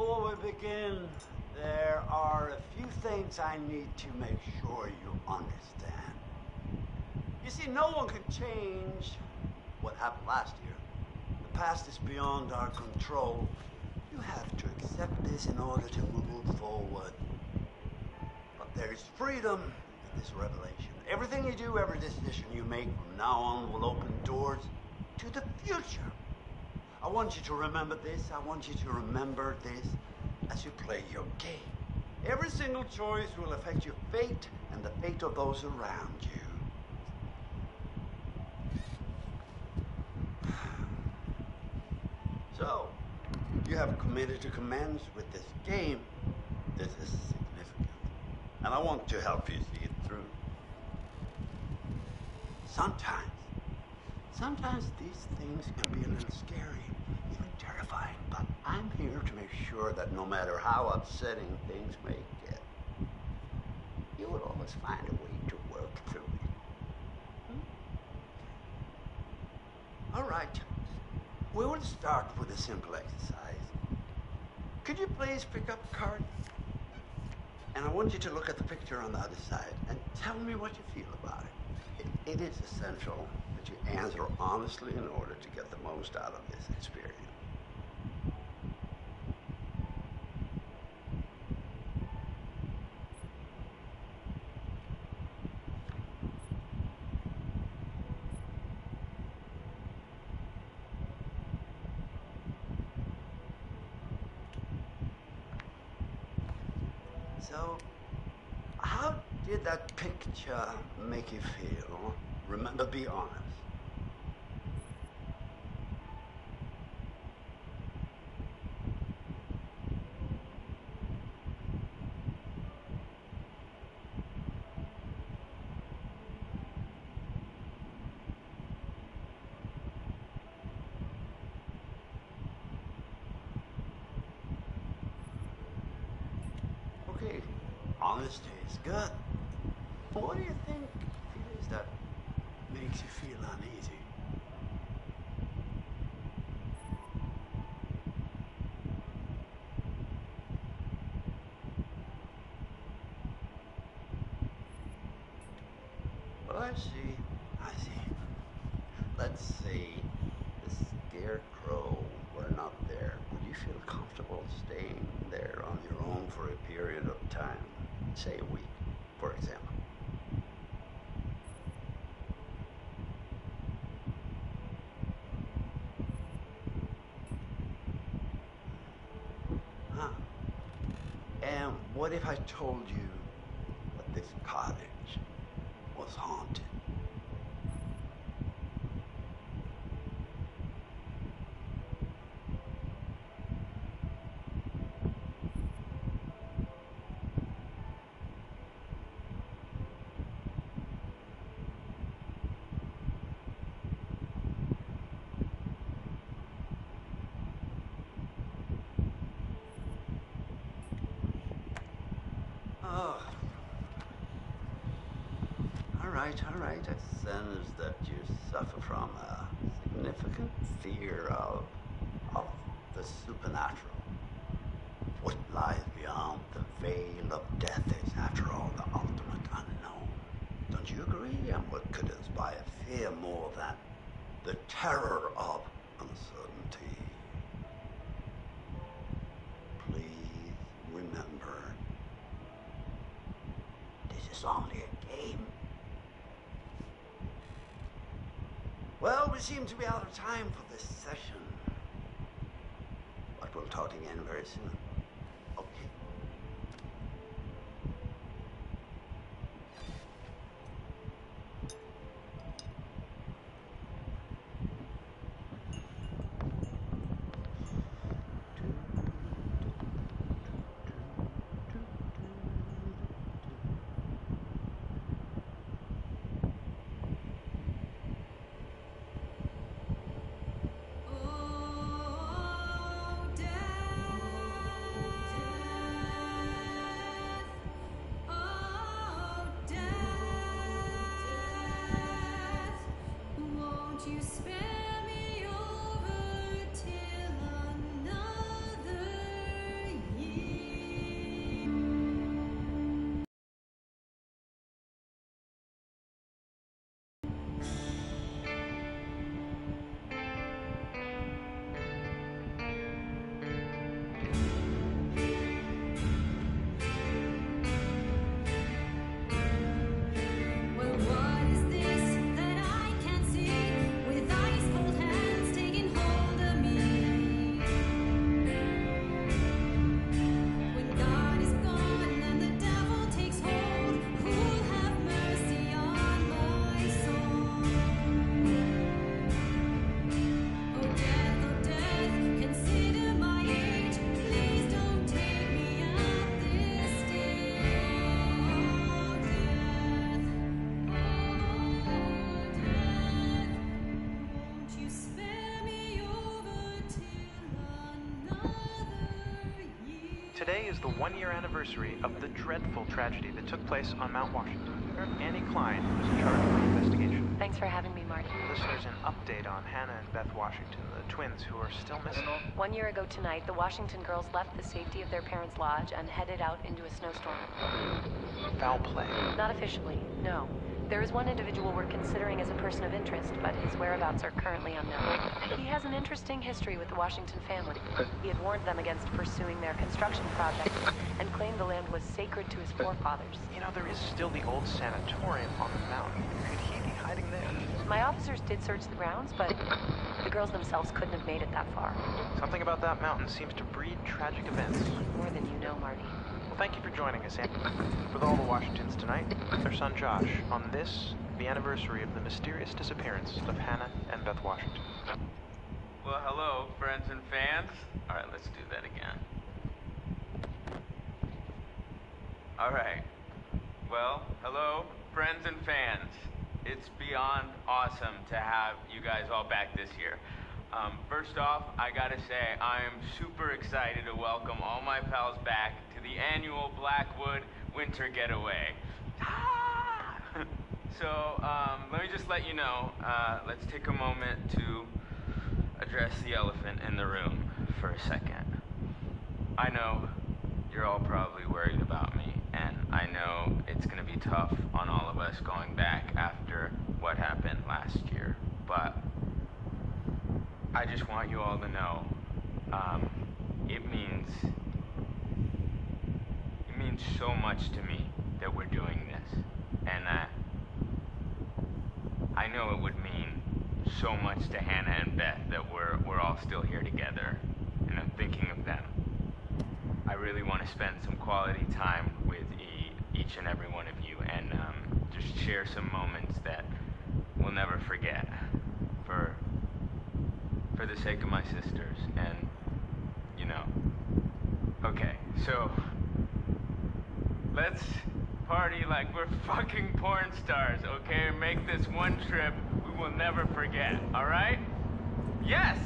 Before we begin, there are a few things I need to make sure you understand. You see, no one can change what happened last year. The past is beyond our control. You have to accept this in order to move forward. But there is freedom in this revelation. Everything you do, every decision you make from now on will open doors to the future. I want you to remember this. I want you to remember this as you play your game. Every single choice will affect your fate and the fate of those around you. So, you have committed to commence with this game. This is significant. And I want to help you see it through. Sometimes these things can be a little scary, even terrifying, but I'm here to make sure that no matter how upsetting things may get, you will always find a way to work through it. All right. We will start with a simple exercise. Could you please pick up a card? And I want you to look at the picture on the other side and tell me what you feel about it. It is essential that you answer honestly in order to get the most out of this experience. So, how did that picture make you feel? Remember, be honest. Okay, honesty is good. What do you think it is that makes you feel uneasy? Well, I see. Let's say the scarecrow were not there. Would you feel comfortable staying there on your own for a period of time? Say a week, for example. Huh. And what if I told you that this cottage was haunted? Oh. All right. I sense that you suffer from a significant fear of the supernatural. What lies beyond the veil of death is, after all, the ultimate unknown. Don't you agree? And what could inspire fear more than the terror of uncertainty? Please remember, this is only a game. Well, we seem to be out of time for this session. But we'll talk again very soon. Okay. Oh, death. Today is the one-year anniversary of the dreadful tragedy that took place on Mount Washington. Annie Klein was in charge of the investigation. Thanks for having me, Marty. Listeners, an update on Hannah and Beth Washington, the twins who are still missing. 1 year ago tonight, the Washington girls left the safety of their parents' lodge and headed out into a snowstorm. Foul play. Not officially, no. There is one individual we're considering as a person of interest, but his whereabouts are currently unknown. He has an interesting history with the Washington family. He had warned them against pursuing their construction project and claimed the land was sacred to his forefathers. You know, there is still the old sanatorium on the mountain. Could he be hiding there? My officers did search the grounds, but the girls themselves couldn't have made it that far. Something about that mountain seems to breed tragic events. More than you know, Marty. Well, thank you for joining us, Annie. With all the Washingtons tonight, their son Josh, on this, the anniversary of the mysterious disappearance of Hannah and Beth Washington. Well, hello, friends and fans. All right, let's do that again. All right. Well, hello, friends and fans. It's beyond awesome to have you guys all back this year. First off, I gotta say, I am super excited to welcome all my pals back to the annual Blackwood Winter Getaway. So, let me just let you know, let's take a moment to address the elephant in the room for a second. I know you're all probably worried about me, and I know it's gonna be tough on all of us going back after what happened last year, but I just want you all to know, it means so much to me that we're doing this, and I know it would mean so much to Hannah and Beth that we're all still here together, and I'm thinking of them. I really want to spend some quality time with each and every one of you, and just share some moments that we'll never forget for the sake of my sisters, and, you know. Okay, so let's party like we're fucking porn stars, okay? Make this one trip we will never forget, all right? Yes!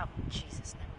Jesus, no.